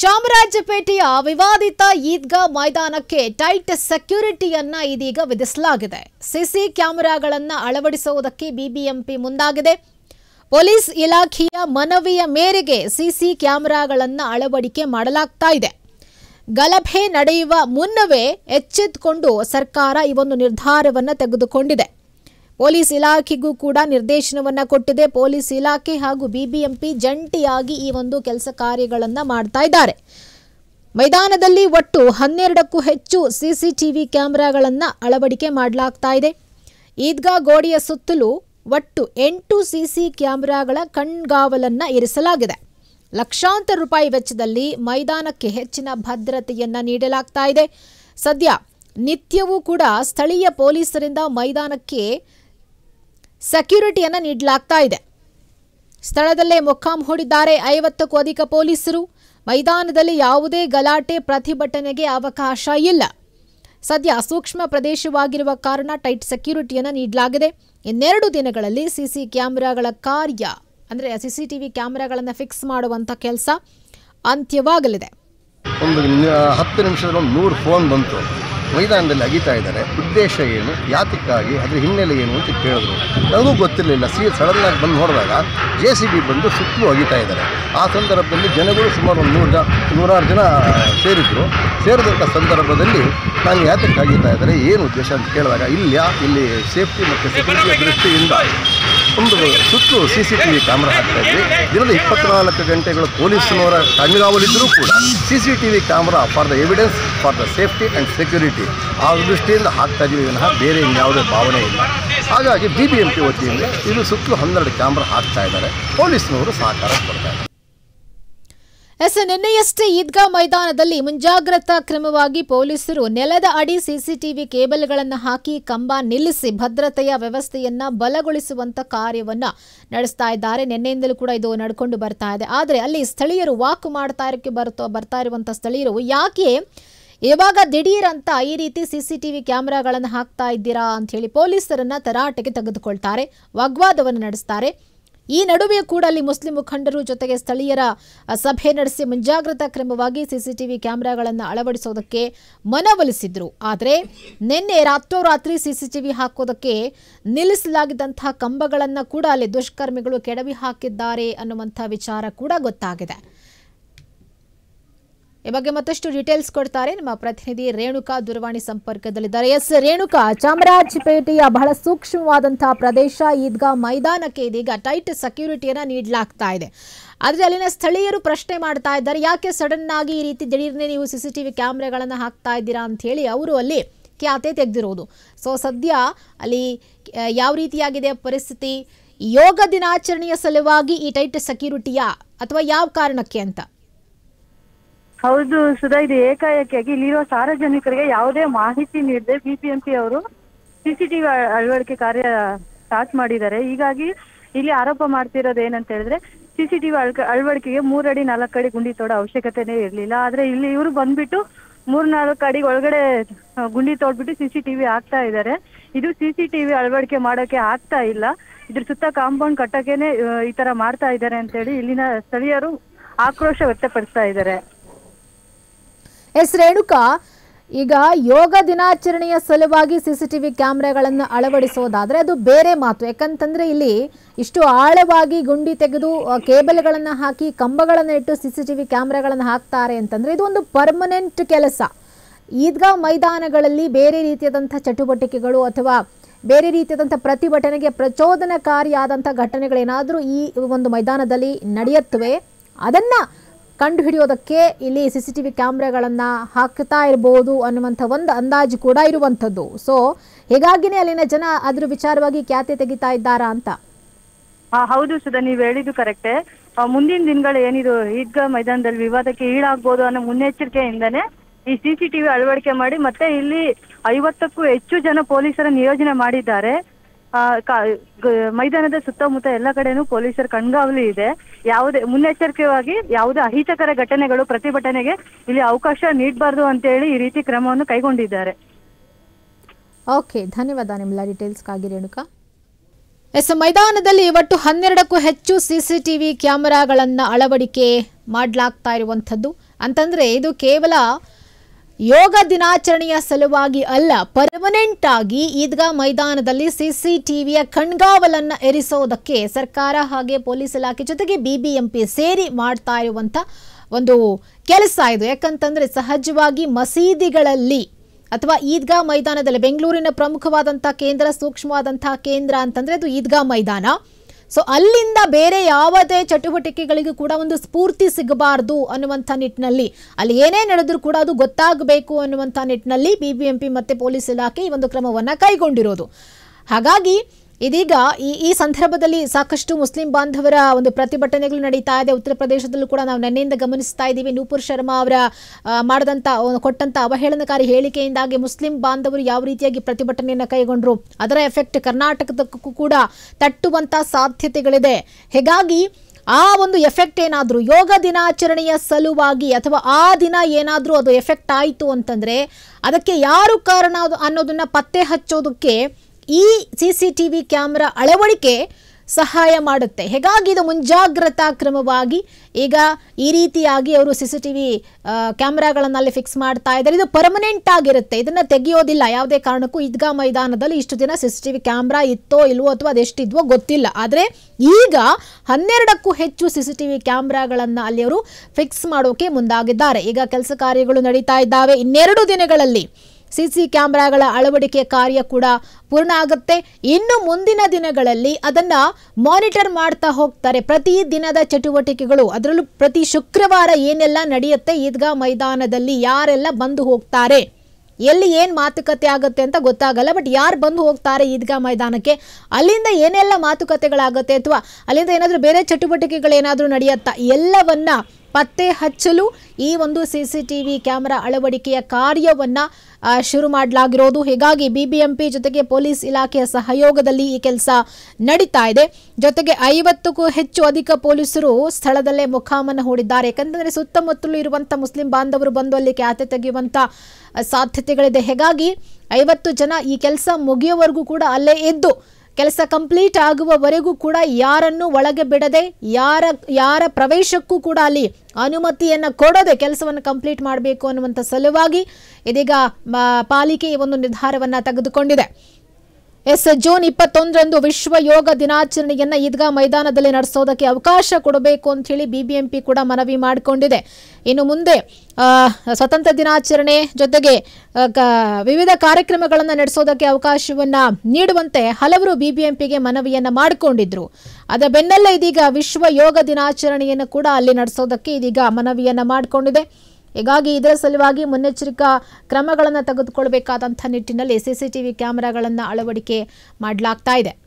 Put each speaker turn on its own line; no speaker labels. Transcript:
ಚಾಮರಾಜಪೇಟೆಯ ವಿವಾದಿತ ಈದ್ಗಾ ಮೈದಾನಕ್ಕೆ ಟೈಟ್ ಸೆಕ್ಯೂರಿಟಿಯನ್ನ ಇದೀಗ ವಿಧಿಸಲಾಗಿದೆ. ಸಿಸಿ ಕ್ಯಾಮೆರಾಗಳನ್ನ ಅಳವಡಿಸುವುದಕ್ಕೆ ಬಿಬಿಎಂಪಿ ಮುಂದಾಗಿದೆ. ಪೊಲೀಸ್ ಇಲಾಖೆಯ ಮನವಿಯ ಮೇರೆಗೆ ಸಿಸಿ ಕ್ಯಾಮೆರಾಗಳನ್ನ ಅಳವಡಿಕೆ ಮಾಡಲಾಗ್ತಾ ಇದೆ. ಗಲಭೆ ನಡೆಯುವ ಮುನ್ನವೇ ಎಚ್ಚೆತ್ತುಕೊಂಡು ಸರ್ಕಾರ ಈ ಒಂದು ನಿರ್ಧಾರವನ್ನು ತೆಗೆದುಕೊಂಡಿದೆ. ಪೊಲೀಸ್ ಇಲಾಖೆಗೂ ಕೂಡ ನಿರ್ದೇಶನವನ್ನ ಕೊಟ್ಟಿದೆ. ಪೊಲೀಸ್ ಇಲಾಖೆ ಹಾಗೂ ಬಿಬಿಎಂಪಿ ಜಂಟಿಯಾಗಿ ಈ ಒಂದು ಕೆಲಸ ಕಾರ್ಯಗಳನ್ನು ಮಾಡ್ತಾ ಇದ್ದಾರೆ. ಮೈದಾನದಲ್ಲಿ ಒಟ್ಟು 12ಕ್ಕೂ ಹೆಚ್ಚು ಸಿಸಿಟಿವಿ ಕ್ಯಾಮೆರಾಗಳನ್ನು ಅಳವಡಿಕೆ ಮಾಡಲಾಗ್ತಾ ಇದೆ. ಈದ್ಗಾ ಗೋಡೆಯ ಸುತ್ತಲೂ ಒಟ್ಟು 8 ಸಿಸಿ ಕ್ಯಾಮೆರಾಗಳ ಕಣ್ಗಾವಲನ್ನ ಇರಿಸಲಾಗಿದೆ. ಲಕ್ಷಾಂತರ ರೂಪಾಯಿ ವೆಚ್ಚದಲ್ಲಿ ಮೈದಾನಕ್ಕೆ ಹೆಚ್ಚಿನ ಭದ್ರತೆಯನ್ನ ನೀಡಲಾಗ್ತಾ ಇದೆ. ಸದ್ಯ ನಿತ್ಯವೂ ಕೂಡ ಸ್ಥಳೀಯ ಪೊಲೀಸರಿಂದ ಮೈದಾನಕ್ಕೆ ಸೆಕ್ಯೂರಿಟಿಯನ್ನು ನೀಡಲಾಗ್ತಾ ಇದೆ. ಸ್ಥಳದಲ್ಲೇ ಮೊಕ್ಕಾಂ ಹೂಡಿದ್ದಾರೆ 50ಕ್ಕೂ ಅಧಿಕ ಪೊಲೀಸರು. ಮೈದಾನದಲ್ಲಿ ಯಾವುದೇ ಗಲಾಟೆ ಪ್ರತಿಭಟನೆಗೆ ಅವಕಾಶ ಇಲ್ಲ. ಸದ್ಯ ಸೂಕ್ಷ್ಮ ಪ್ರದೇಶವಾಗಿರುವ ಕಾರಣ ಟೈಟ್ ಸೆಕ್ಯೂರಿಟಿಯನ್ನು ನೀಡಲಾಗಿದೆ. ಇನ್ನೆರಡು ದಿನಗಳಲ್ಲಿ ಸಿಸಿ ಕ್ಯಾಮೆರಾಗಳ ಕಾರ್ಯ ಅಂದರೆ ಸಿಸಿಟಿವಿ ಕ್ಯಾಮೆರಾಗಳನ್ನು ಫಿಕ್ಸ್ ಮಾಡುವಂಥ ಕೆಲಸ ಅಂತ್ಯವಾಗಲಿದೆ.
ಒಂದು 10 ನಿಮಿಷದಲ್ಲಿ 100 ಫೋನ್ ಬಂತು. ಮೈದಾನದಲ್ಲಿ ಅಗಿತಾ ಇದ್ದಾರೆ, ಉದ್ದೇಶ ಏನು, ಯಾತಕ್ಕಾಗಿ, ಅದರ ಹಿನ್ನೆಲೆ ಏನು ಅಂತ ಕೇಳಿದ್ರು. ನನಗೂ ಗೊತ್ತಿರಲಿಲ್ಲ. ಸಡನ್ನಾಗಿ ಬಂದು ನೋಡಿದಾಗ JCB ಬಂದು ಸುತ್ತಲೂ ಅಗಿತಾ ಇದ್ದಾರೆ. ಆ ಸಂದರ್ಭದಲ್ಲಿ ಜನಗಳು ಸುಮಾರು ಒಂದು 100 ಜನ ಸೇರಿದ್ರು. ಸೇರಿದಂಥ ಸಂದರ್ಭದಲ್ಲಿ ನಾನು ಯಾತಕ್ಕೆ ಅಗಿತಾ ಇದ್ದಾರೆ, ಏನು ಉದ್ದೇಶ ಅಂತ ಕೇಳಿದಾಗ ಇಲ್ಲಿ ಸೇಫ್ಟಿ ಮತ್ತು ಸೆಕ್ಯೂರಿಟಿಯ ದೃಷ್ಟಿಯಿಂದ ಒಂದು ಸುತ್ತು CCTV ಕ್ಯಾಮ್ರಾ ಹಾಕ್ತಾ ಇದ್ವಿ. ದಿನದ 24 ಗಂಟೆಗಳು ಪೊಲೀಸ್ನವರ ಕಣ್ಗಾವಲಿದ್ದರೂ ಕೂಡ CCTV camera for the evidence, for the safety and security ಆ ದೃಷ್ಟಿಯಿಂದ ಹಾಕ್ತಾ ಇದ್ದೀವಿ ವಿನಃ ಬೇರೆ ಇನ್ಯಾವುದೇ ಭಾವನೆ ಇಲ್ಲ. ಹಾಗಾಗಿ BBMP ವತಿಯಿಂದ ಇದು ಸುತ್ತಲೂ 12 ಕ್ಯಾಮ್ರಾ ಹಾಕ್ತಾ ಇದ್ದಾರೆ. ಪೊಲೀಸ್ನವರು ಸಹಕಾರ ಕೊಡ್ತಾ ಇದ್ದಾರೆ.
ನಿನ್ನೆಯಷ್ಟೇ ಈದ್ಗಾ ಮೈದಾನದಲ್ಲಿ ಮುಂಜಾಗ್ರತಾ ಕ್ರಮವಾಗಿ ಪೊಲೀಸರು ನೆಲದ ಅಡಿ ಸಿಸಿಟಿವಿ ಕೇಬಲ್ಗಳನ್ನು ಹಾಕಿ ಕಂಬ ನಿಲ್ಲಿಸಿ ಭದ್ರತೆಯ ವ್ಯವಸ್ಥೆಯನ್ನ ಬಲಗೊಳಿಸುವಂತ ಕಾರ್ಯವನ್ನ ನಡೆಸ್ತಾ ಇದ್ದಾರೆ. ನಿನ್ನೆಯಿಂದಲೂ ಕೂಡ ಇದು ನಡ್ಕೊಂಡು ಬರ್ತಾ ಇದೆ. ಆದರೆ ಅಲ್ಲಿ ಸ್ಥಳೀಯರು ವಾಕ್ ಬರ್ತಾ ಇರುವಂತ ಸ್ಥಳೀಯರು ಯಾಕೆ ಇವಾಗ ದಿಢೀರ್ ಅಂತ ಈ ರೀತಿ ಸಿಸಿಟಿವಿ ಕ್ಯಾಮೆರಾಗಳನ್ನು ಹಾಕ್ತಾ ಇದ್ದೀರಾ ಅಂತ ಹೇಳಿ ಪೊಲೀಸರನ್ನ ತರಾಟೆಗೆ ತೆಗೆದುಕೊಳ್ತಾರೆ, ವಾಗ್ವಾದವನ್ನು ನಡೆಸ್ತಾರೆ. ಈ ನಡುವೆ ಕೂಡ ಅಲ್ಲಿ ಮುಸ್ಲಿಂ ಮುಖಂಡರು ಜೊತೆಗೆ ಸ್ಥಳೀಯರ ಸಭೆ ನಡೆಸಿ ಮುಂಜಾಗ್ರತಾ ಕ್ರಮವಾಗಿ ಸಿಸಿಟಿವಿ ಕ್ಯಾಮೆರಾಗಳನ್ನು ಅಳವಡಿಸೋದಕ್ಕೆ ಮನವೊಲಿಸಿದ್ರು. ಆದರೆ ನಿನ್ನೆ ರಾತ್ರೋರಾತ್ರಿ ಸಿಸಿಟಿವಿ ಹಾಕೋದಕ್ಕೆ ನಿಲ್ಲಿಸಲಾಗಿದ್ದಂತಹ ಕಂಬಗಳನ್ನು ಕೂಡ ಅಲ್ಲಿ ದುಷ್ಕರ್ಮಿಗಳು ಕೆಡವಿ ಹಾಕಿದ್ದಾರೆ ಅನ್ನುವಂಥ ವಿಚಾರ ಕೂಡ ಗೊತ್ತಾಗಿದೆ. ಈ ಬಗ್ಗೆ ಮತ್ತಷ್ಟು ಡೀಟೇಲ್ಸ್ ಕೊಡ್ತಾರೆ ನಮ್ಮ ಪ್ರತಿನಿಧಿ ರೇಣುಕಾ ದೂರವಾಣಿ ಸಂಪರ್ಕದಲ್ಲಿದ್ದಾರೆ. ರೇಣುಕಾ, ಚಾಮರಾಜಪೇಟೆಯ ಬಹಳ ಸೂಕ್ಷ್ಮವಾದಂತಹ ಪ್ರದೇಶ ಈದ್ಗಾ ಮೈದಾನಕ್ಕೆ ಇದೀಗ ಟೈಟ್ ಸೆಕ್ಯೂರಿಟಿಯನ್ನ ನೀಡಲಾಗ್ತಾ ಇದೆ. ಆದರೆ ಅಲ್ಲಿನ ಸ್ಥಳೀಯರು ಪ್ರಶ್ನೆ ಮಾಡ್ತಾ ಇದ್ದಾರೆ, ಯಾಕೆ ಸಡನ್ ಆಗಿ ಈ ರೀತಿ ದಿಢೀರ್ನೆ ನೀವು ಸಿಸಿಟಿವಿ ಕ್ಯಾಮ್ರಾಗಳನ್ನು ಹಾಕ್ತಾ ಇದ್ದೀರಾ ಅಂತ ಹೇಳಿ ಅವರು ಅಲ್ಲಿ ಖ್ಯಾತೆ ತೆಗೆದಿರೋದು. ಸೊ ಸದ್ಯ ಅಲ್ಲಿ ಯಾವ ರೀತಿಯಾಗಿದೆ ಪರಿಸ್ಥಿತಿ? ಯೋಗ ದಿನಾಚರಣೆಯ ಸಲುವಾಗಿ ಈ ಟೈಟ್ ಸೆಕ್ಯೂರಿಟಿಯಾ ಅಥವಾ ಯಾವ ಕಾರಣಕ್ಕೆ ಅಂತ?
ಹೌದು ಸುಧಾ, ಇದು ಏಕಾಏಕಿಯಾಗಿ ಇಲ್ಲಿರುವ ಸಾರ್ವಜನಿಕರಿಗೆ ಯಾವುದೇ ಮಾಹಿತಿ ನೀಡದೆ ಬಿಬಿಎಂಪಿ ಅವರು ಸಿಸಿಟಿವಿ ಅಳವಡಿಕೆ ಕಾರ್ಯ ಸ್ಟಾರ್ಟ್ ಮಾಡಿದ್ದಾರೆ. ಹೀಗಾಗಿ ಇಲ್ಲಿ ಆರೋಪ ಮಾಡ್ತಿರೋದು ಏನಂತ ಹೇಳಿದ್ರೆ ಸಿಸಿಟಿವಿ ಅಳವಡಿಕೆಗೆ 3 ಅಡಿ 4 ಅಡಿ ಗುಂಡಿ ತೋಡೋ ಅವಶ್ಯಕತೆನೇ ಇರಲಿಲ್ಲ. ಆದ್ರೆ ಇಲ್ಲಿ ಇವರು ಬಂದ್ಬಿಟ್ಟು 3-4 ಅಡಿ ಒಳಗಡೆ ಗುಂಡಿ ತೋಡ್ಬಿಟ್ಟು ಸಿಸಿಟಿವಿ ಹಾಕ್ತಾ ಇದ್ದಾರೆ. ಇದು ಸಿಸಿಟಿವಿ ಅಳವಡಿಕೆ ಮಾಡೋಕೆ ಆಗ್ತಾ ಇಲ್ಲ. ಇದ್ರ ಸುತ್ತ ಕಾಂಪೌಂಡ್ ಕಟ್ಟೋಕೆನೆ ಈ ತರ ಮಾಡ್ತಾ ಇದ್ದಾರೆ ಅಂತ ಹೇಳಿ ಇಲ್ಲಿನ ಸ್ಥಳೀಯರು ಆಕ್ರೋಶ ವ್ಯಕ್ತಪಡಿಸ್ತಾ ಇದ್ದಾರೆ.
ರೇಣುಕಾ, ಈಗ ಯೋಗ ದಿನಾಚರಣೆಯ ಸಲುವಾಗಿ ಸಿಸಿಟಿವಿ ಕ್ಯಾಮೆರಾಗಳನ್ನು ಅಳವಡಿಸೋದಾದ್ರೆ ಅದು ಬೇರೆ ಮಾತು. ಯಾಕಂತಂದ್ರೆ ಇಲ್ಲಿ ಇಷ್ಟು ಆಳವಾಗಿ ಗುಂಡಿ ತೆಗೆದು ಕೇಬಲ್ಗಳನ್ನು ಹಾಕಿ ಕಂಬಗಳನ್ನು ಇಟ್ಟು ಸಿಸಿಟಿವಿ ಕ್ಯಾಮೆರಾಗಳನ್ನು ಹಾಕ್ತಾರೆ ಅಂತಂದ್ರೆ ಇದು ಒಂದು ಪರ್ಮನೆಂಟ್ ಕೆಲಸ. ಈದ್ಗಾ ಮೈದಾನಗಳಲ್ಲಿ ಬೇರೆ ರೀತಿಯಾದಂಥ ಚಟುವಟಿಕೆಗಳು ಅಥವಾ ಬೇರೆ ರೀತಿಯಾದಂಥ ಪ್ರತಿಭಟನೆಗೆ ಪ್ರಚೋದನಕಾರಿಯಾದಂಥ ಘಟನೆಗಳೇನಾದರೂ ಈ ಒಂದು ಮೈದಾನದಲ್ಲಿ ನಡೆಯುತ್ತವೆ, ಅದನ್ನ ಕಂಡುಹಿಡಿಯೋದಕ್ಕೆ ಇಲ್ಲಿ ಸಿಸಿಟಿವಿ ಕ್ಯಾಮ್ರಾಗಳನ್ನು ಹಾಕ್ತಾ ಇರಬಹುದು ಅನ್ನುವಂಥ ಒಂದು ಅಂದಾಜು ಕೂಡ ಇರುವಂಥದ್ದು. ಸೊ ಹೀಗಾಗಿನೇ ಅಲ್ಲಿನ ಜನ ಅದ್ರ ವಿಚಾರವಾಗಿ ಖ್ಯಾತೆ ತೆಗಿತಾ ಇದ್ದಾರಾ ಅಂತ?
ಹೌದು ಸುಧಾ, ನೀವು ಹೇಳಿದ್ದು ಕರೆಕ್ಟೇ. ಮುಂದಿನ ದಿನಗಳು ಏನಿದು ಈದ್ಗಾ ಮೈದಾನದಲ್ಲಿ ವಿವಾದಕ್ಕೆ ಈಡಾಗ್ಬೋದು ಅನ್ನೋ ಮುನ್ನೆಚ್ಚರಿಕೆಯಿಂದನೇ ಈ ಸಿಸಿಟಿವಿ ಅಳವಡಿಕೆ ಮಾಡಿ ಮತ್ತೆ ಇಲ್ಲಿ 50ಕ್ಕೂ ಹೆಚ್ಚು ಜನ ಪೊಲೀಸರ ನಿಯೋಜನೆ ಮಾಡಿದ್ದಾರೆ. ಮೈದಾನದ ಸುತ್ತಮುತ್ತ ಎಲ್ಲ ಕಡೆನೂ ಪೊಲೀಸರ ಕಣ್ಗಾವಲು ಇದೆ. ಯಾವುದೇ ಮುನ್ನೆಚ್ಚರಿಕೆಯಾಗಿ ಯಾವುದೇ ಅಹಿತಕರ ಘಟನೆಗಳು ಪ್ರತಿಭಟನೆಗೆ ಇಲ್ಲಿ ಅವಕಾಶ ನೀಡಬಾರ್ದು ಅಂತ ಹೇಳಿ ಈ ರೀತಿ ಕ್ರಮವನ್ನು ಕೈಗೊಂಡಿದ್ದಾರೆ.
ಓಕೆ, ಧನ್ಯವಾದ ನಿಮ್ಮೆಲ್ಲ ಡೀಟೇಲ್ಸ್ಗಾಗಿ ರೇಣುಕಾ. ಮೈದಾನದಲ್ಲಿ ಒಟ್ಟು 12ಕ್ಕೂ ಹೆಚ್ಚು ಸಿಸಿಟಿವಿ ಕ್ಯಾಮೆರಾಗಳನ್ನು ಅಳವಡಿಕೆ ಮಾಡಲಾಗ್ತಾ ಇರುವಂಥದ್ದು. ಅಂತಂದ್ರೆ ಇದು ಕೇವಲ ಯೋಗ ದಿನಾಚರಣೆಯ ಸಲುವಾಗಿ ಅಲ್ಲ, ಪರ್ಮನೆಂಟ್ ಆಗಿ ಈದ್ಗಾ ಮೈದಾನದಲ್ಲಿ ಸಿಸಿಟಿವಿಯ ಕಣ್ಗಾವಲನ್ನು ಇರಿಸೋದಕ್ಕೆ ಸರ್ಕಾರ ಹಾಗೆ ಪೊಲೀಸ್ ಇಲಾಖೆ ಜೊತೆಗೆ ಬಿಬಿಎಂಪಿ ಸೇರಿ ಮಾಡ್ತಾ ಇರುವಂಥ ಒಂದು ಕೆಲಸ ಇದು. ಯಾಕಂತಂದ್ರೆ ಸಹಜವಾಗಿ ಮಸೀದಿಗಳಲ್ಲಿ ಅಥವಾ ಈದ್ಗಾ ಮೈದಾನದಲ್ಲಿ, ಬೆಂಗಳೂರಿನ ಪ್ರಮುಖವಾದಂಥ ಕೇಂದ್ರ, ಸೂಕ್ಷ್ಮವಾದಂತಹ ಕೇಂದ್ರ ಅಂತಂದ್ರೆ ಅದು ಈದ್ಗಾ ಮೈದಾನ. ಸೊ ಅಲ್ಲಿಂದ ಬೇರೆ ಯಾವುದೇ ಚಟುವಟಿಕೆಗಳಿಗೂ ಕೂಡ ಒಂದು ಸ್ಫೂರ್ತಿ ಸಿಗಬಾರ್ದು ಅನ್ನುವಂಥ ನಿಟ್ಟಿನಲ್ಲಿ, ಅಲ್ಲಿ ಏನೇ ನಡೆದರೂ ಕೂಡ ಅದು ಗೊತ್ತಾಗಬೇಕು ಅನ್ನುವಂಥ ನಿಟ್ಟಿನಲ್ಲಿ ಬಿಬಿಎಂಪಿ ಮತ್ತು ಪೊಲೀಸ್ ಇಲಾಖೆ ಈ ಒಂದು ಕ್ರಮವನ್ನು ಕೈಗೊಂಡಿರೋದು. ಹಾಗಾಗಿ ಇದೀಗ ಈ ಸಂದರ್ಭದಲ್ಲಿ ಸಾಕಷ್ಟು ಮುಸ್ಲಿಂ ಬಾಂಧವರ ಒಂದು ಪ್ರತಿಭಟನೆಗಳು ನಡೀತಾ ಇದೆ. ಉತ್ತರ ಪ್ರದೇಶದಲ್ಲೂ ಕೂಡ ನಾವು ನಿನ್ನೆಯಿಂದ ಗಮನಿಸ್ತಾ ಇದ್ದೀವಿ. ನೂಪುರ್ ಶರ್ಮಾ ಅವರ ಕೊಟ್ಟಂತ ಅವಹೇಳನಕಾರಿ ಹೇಳಿಕೆಯಿಂದಾಗಿ ಮುಸ್ಲಿಂ ಬಾಂಧವರು ಯಾವ ರೀತಿಯಾಗಿ ಪ್ರತಿಭಟನೆಯನ್ನು ಕೈಗೊಂಡ್ರು, ಅದರ ಎಫೆಕ್ಟ್ ಕರ್ನಾಟಕದಕ್ಕೂ ಕೂಡ ತಟ್ಟುವಂತ ಸಾಧ್ಯತೆಗಳಿದೆ. ಹೀಗಾಗಿ ಆ ಒಂದು ಎಫೆಕ್ಟ್ ಏನಾದರೂ ಯೋಗ ದಿನಾಚರಣೆಯ ಸಲುವಾಗಿ ಅಥವಾ ಆ ದಿನ ಏನಾದರೂ ಅದು ಎಫೆಕ್ಟ್ ಆಯಿತು ಅಂತಂದ್ರೆ ಅದಕ್ಕೆ ಯಾರು ಕಾರಣ ಅನ್ನೋದನ್ನ ಪತ್ತೆ ಹಚ್ಚೋದಕ್ಕೆ ಈ ಸಿಸಿಟಿವಿ ಕ್ಯಾಮೆರಾ ಅಳವಡಿಕೆ ಸಹಾಯ ಮಾಡುತ್ತೆ. ಹೀಗಾಗಿ ಇದು ಮುಂಜಾಗ್ರತಾ ಕ್ರಮವಾಗಿ ಈಗ ಈ ರೀತಿಯಾಗಿ ಅವರು ಸಿಸಿಟಿವಿ ಕ್ಯಾಮೆರಾಗಳನ್ನು ಅಲ್ಲಿ ಫಿಕ್ಸ್ ಮಾಡ್ತಾ ಇದ್ದಾರೆ. ಇದು ಪರ್ಮನೆಂಟ್ ಆಗಿರುತ್ತೆ, ಇದನ್ನ ತೆಗೆಯೋದಿಲ್ಲ ಯಾವುದೇ ಕಾರಣಕ್ಕೂ. ಈದ್ಗಾ ಮೈದಾನದಲ್ಲಿ ಇಷ್ಟು ದಿನ ಸಿಸಿಟಿವಿ ಕ್ಯಾಮೆರಾ ಇತ್ತೋ ಇಲ್ವೋ ಅಥವಾ ಅದೆಷ್ಟಿದ್ವೋ ಗೊತ್ತಿಲ್ಲ. ಆದರೆ ಈಗ 12ಕ್ಕೂ ಹೆಚ್ಚು ಸಿಸಿಟಿವಿ ಕ್ಯಾಮೆರಾಗಳನ್ನು ಅಲ್ಲಿ ಅವರು ಫಿಕ್ಸ್ ಮಾಡೋಕೆ ಮುಂದಾಗಿದ್ದಾರೆ. ಈಗ ಕೆಲಸ ಕಾರ್ಯಗಳು ನಡೀತಾ ಇದ್ದಾವೆ. ಇನ್ನೆರಡು ದಿನಗಳಲ್ಲಿ ಸಿಸಿ ಕ್ಯಾಮೆರಾಗಳ ಅಳವಡಿಕೆ ಕಾರ್ಯ ಕೂಡ ಪೂರ್ಣ ಆಗುತ್ತೆ. ಇನ್ನು ಮುಂದಿನ ದಿನಗಳಲ್ಲಿ ಅದನ್ನ ಮಾನಿಟರ್ ಮಾಡ್ತಾ ಹೋಗ್ತಾರೆ. ಪ್ರತಿ ದಿನದ ಚಟುವಟಿಕೆಗಳು, ಅದರಲ್ಲೂ ಪ್ರತಿ ಶುಕ್ರವಾರ ಏನೆಲ್ಲ ನಡೆಯುತ್ತೆ ಈದ್ಗಾ ಮೈದಾನದಲ್ಲಿ, ಯಾರೆಲ್ಲ ಬಂದು ಹೋಗ್ತಾರೆ, ಎಲ್ಲಿ ಏನು ಮಾತುಕತೆ ಆಗುತ್ತೆ ಅಂತ ಗೊತ್ತಾಗಲ್ಲ. ಬಟ್ ಯಾರು ಬಂದು ಹೋಗ್ತಾರೆ ಈದ್ಗಾ ಮೈದಾನಕ್ಕೆ, ಅಲ್ಲಿಂದ ಏನೆಲ್ಲ ಮಾತುಕತೆಗಳಾಗುತ್ತೆ ಅಥವಾ ಅಲ್ಲಿಂದ ಏನಾದರೂ ಬೇರೆ ಚಟುವಟಿಕೆಗಳೇನಾದರೂ ನಡೆಯುತ್ತಾ, ಎಲ್ಲವನ್ನ ಪತ್ತೆ ಹಚ್ಚಲು ಈ ಒಂದು ಸಿಸಿಟಿವಿ ಕ್ಯಾಮೆರಾ ಅಳವಡಿಕೆಯ ಕಾರ್ಯವನ್ನ ಶುರು ಮಾಡಲಾಗಿರೋದು. ಹೀಗಾಗಿ ಬಿಬಿಎಂಪಿ ಜೊತೆಗೆ ಪೊಲೀಸ್ ಇಲಾಖೆಯ ಸಹಯೋಗದಲ್ಲಿ ಈ ಕೆಲಸ ನಡೀತಾ ಇದೆ. ಜೊತೆಗೆ 50ಕ್ಕೂ ಹೆಚ್ಚು ಅಧಿಕ ಪೊಲೀಸರು ಸ್ಥಳದಲ್ಲೇ ಮುಖಾಮನ್ನು ಹೂಡಿದ್ದಾರೆ. ಯಾಕಂತಂದ್ರೆ ಸುತ್ತಮುತ್ತಲೂ ಇರುವಂಥ ಮುಸ್ಲಿಂ ಬಾಂಧವರು ಬಂದು ಅಲ್ಲಿ ಕ್ಯಾತೆ ತೆಗೆಯುವಂಥ ಸಾಧ್ಯತೆಗಳಿದೆ. ಹೀಗಾಗಿ 50 ಜನ ಈ ಕೆಲಸ ಮುಗಿಯುವವರೆಗೂ ಕೂಡ ಅಲ್ಲೇ ಇದ್ದು, ಕೆಲಸ ಕಂಪ್ಲೀಟ್ ಆಗುವವರೆಗೂ ಕೂಡ ಯಾರನ್ನು ಒಳಗೆ ಬಿಡದೆ, ಯಾರ ಪ್ರವೇಶಕ್ಕೂ ಕೂಡ ಅಲ್ಲಿ ಅನುಮತಿಯನ್ನು ಕೊಡದೆ ಕೆಲಸವನ್ನು ಕಂಪ್ಲೀಟ್ ಮಾಡಬೇಕು ಅನ್ನುವಂಥ ಸಲುವಾಗಿ ಇದೀಗ ಪಾಲಿಕೆ ಈ ಒಂದು ನಿರ್ಧಾರವನ್ನು ತೆಗೆದುಕೊಂಡಿದೆ. ಜೂನ್ 21ರಂದು ವಿಶ್ವ ಯೋಗ ದಿನಾಚರಣೆಯನ್ನು ಈದ್ಗಾ ಮೈದಾನದಲ್ಲಿ ನಡೆಸೋದಕ್ಕೆ ಅವಕಾಶ ಕೊಡಬೇಕು ಅಂತ ಹೇಳಿ ಬಿಬಿಎಂಪಿ ಕೂಡ ಮನವಿ ಮಾಡಿಕೊಂಡಿದೆ. ಇನ್ನು ಮುಂದೆ ಸ್ವತಂತ್ರ ದಿನಾಚರಣೆ ಜೊತೆಗೆ ವಿವಿಧ ಕಾರ್ಯಕ್ರಮಗಳನ್ನು ನಡೆಸೋದಕ್ಕೆ ಅವಕಾಶವನ್ನ ನೀಡುವಂತೆ ಹಲವರು ಬಿಬಿಎಂಪಿಗೆ ಮನವಿಯನ್ನ ಮಾಡಿಕೊಂಡಿದ್ರು. ಅದರ ಬೆನ್ನಲ್ಲೇ ಇದೀಗ ವಿಶ್ವ ಯೋಗ ದಿನಾಚರಣೆಯನ್ನು ಕೂಡ ಅಲ್ಲಿ ನಡೆಸೋದಕ್ಕೆ ಇದೀಗ ಮನವಿಯನ್ನ ಮಾಡಿಕೊಂಡಿದೆ. ಹೀಗಾಗಿ ಇದರ ಸಲುವಾಗಿ ಮುನ್ನೆಚ್ಚರಿಕಾ ಕ್ರಮಗಳನ್ನು ತೆಗೆದುಕೊಳ್ಳಬೇಕಾದಂಥ ನಿಟ್ಟಿನಲ್ಲಿ ಸಿಸಿಟಿವಿ ಕ್ಯಾಮೆರಾಗಳನ್ನು ಅಳವಡಿಕೆ ಮಾಡಲಾಗ್ತಾ ಇದೆ.